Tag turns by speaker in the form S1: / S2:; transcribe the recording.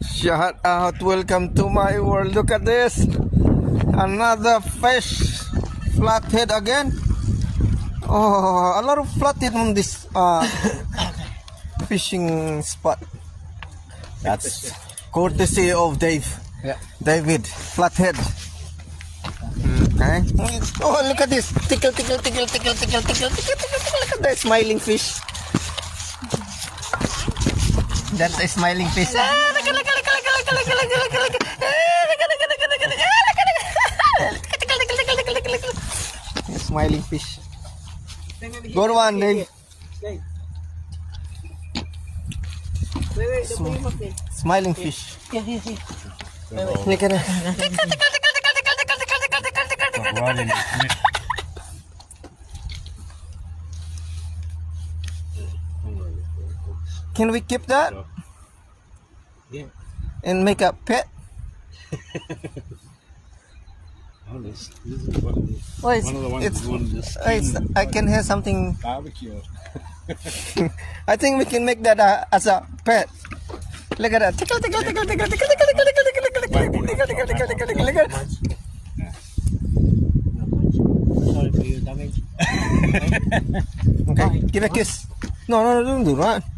S1: Shout out, welcome to my world. Look at this. Another fish. Flathead again. Oh, a lot of flathead on this fishing spot. That's courtesy of Dave.
S2: Yeah.
S1: David, flathead. Okay. Oh, look at this. Tickle, tickle, tickle, tickle, tickle, tickle, tickle, tickle, tickle. Look at that smiling fish. That's a smiling fish. Smiling fish. Good one, Dave. Smiling fish. Look at it. Can we keep that?
S2: Yeah.
S1: And make a pet?
S2: This is one of the ones
S1: I can hear something.
S2: barbecue.
S1: I think we can make that as a pet. Look at that. Tickle, tickle, tickle, tickle, tickle, tickle, tickle, tickle, tickle, tickle, tickle, tickle, tickle, tickle, tickle, look at it.
S2: Sorry for your damage.
S1: Okay, give a kiss. No, don't do that.